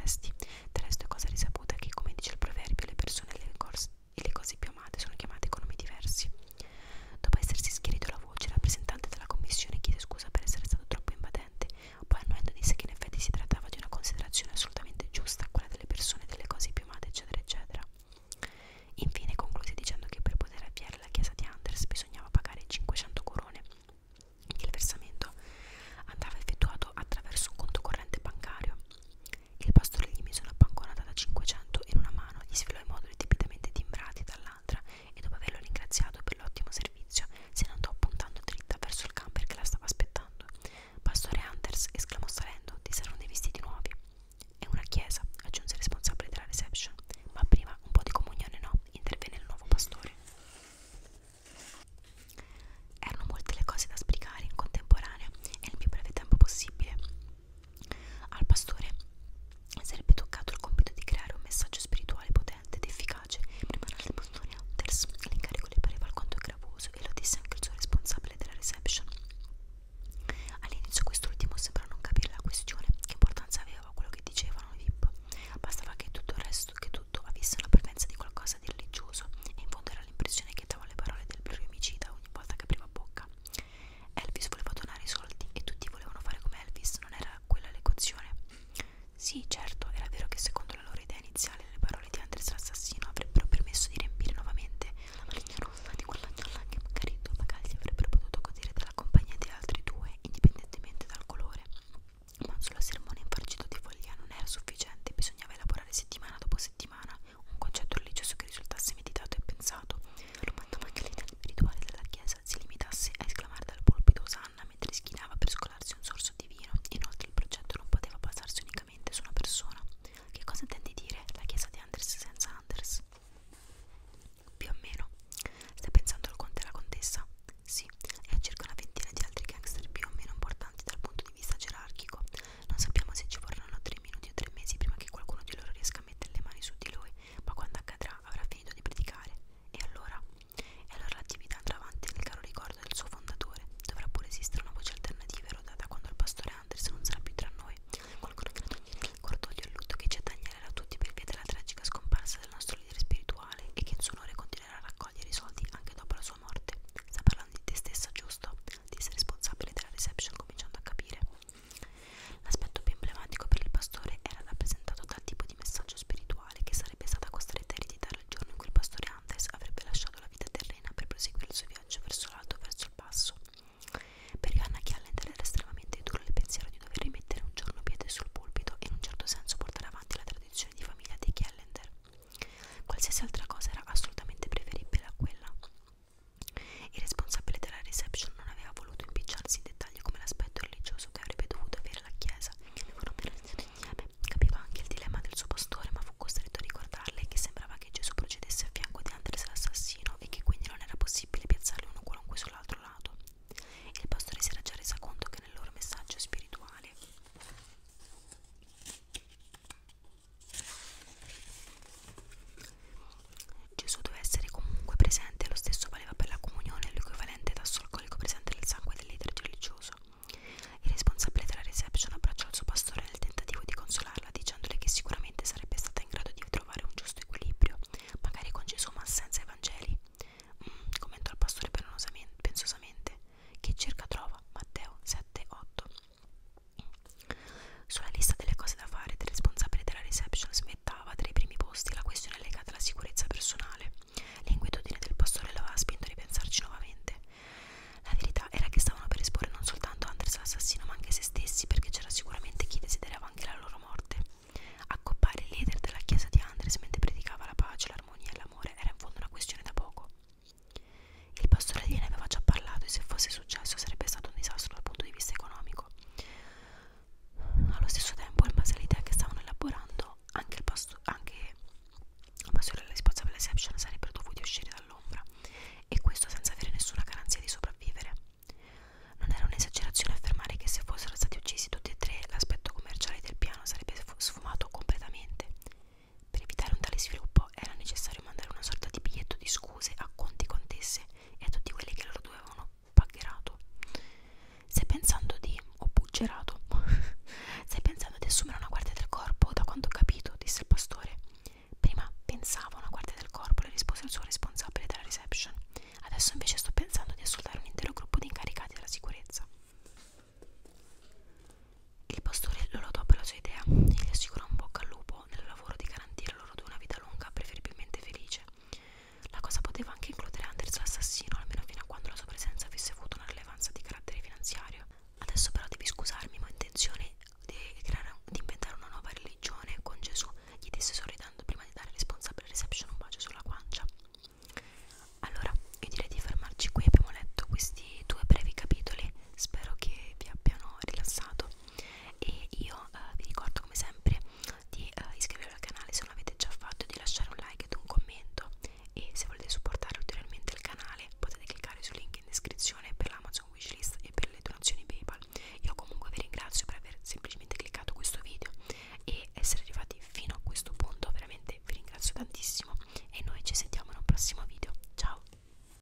gesti. Del resto è cosa risaputa che, come dice il proverbio, le persone e le cose più amate sono chiamate con nomi diversi. Dopo essersi schierito la voce, il rappresentante della commissione chiese scusa per essere stato troppo invadente, poi annuendo disse che in effetti si trattava di una considerazione assolutamente giusta, quella delle persone e delle cose più amate, eccetera, eccetera. Infine concluse dicendo che per poter avviare la chiesa di Anders bisognava pagare 500 corone, che il versamento andava effettuato attraverso un conto corrente bancario. Il pastore gli mise una banconota da 500 in una mano, gli sfilò i moduli tipidamente timbrati dall'altra e dopo averlo ringraziato per l'ottimo servizio se ne andò puntando dritta verso il camper che la stava aspettando. Pastore Anders, esclamò salendo, ti servono dei vestiti nuovi. È una chiesa, aggiunse il responsabile della reception, ma prima un po' di comunione no, intervenne il nuovo pastore. Erano molte le cose da sbrigare in contemporanea e nel più breve tempo possibile. Al pastore sarebbe toccato il compito di creare un messaggio spirituale potente ed efficace. Prima del pastore Anders l'incarico le pareva alquanto gravoso e lo disse anche il suo responsabile della reception. All'inizio quest'ultimo sembrò non capire la questione, che importanza aveva quello che dicevano i VIP. Bastava che tutto il resto, che tutto avesse la presenza di qualcosa di religioso, e in fondo era l'impressione che davano le parole del pluriomicida ogni volta che apriva bocca. Elvis voleva donare i soldi e tutti volevano fare come Elvis, non era quella l'equazione? Sì, certo, era vero che secondo la loro idea iniziale